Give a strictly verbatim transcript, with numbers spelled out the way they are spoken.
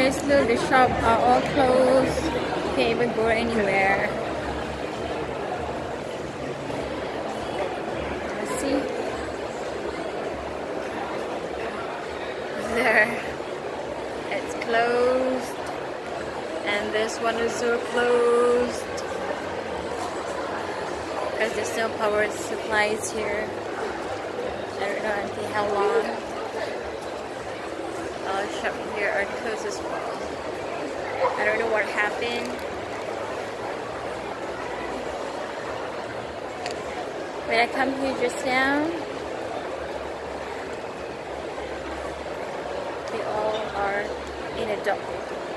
guys, look, the shop are all closed. Can't even go anywhere. Let's see. There. It's closed. And this one is so closed. Because there's no power supplies here. I don't know until how long. Uh, shop here are closed as well. I don't know what happened. When I come here just now, they all are in a dock.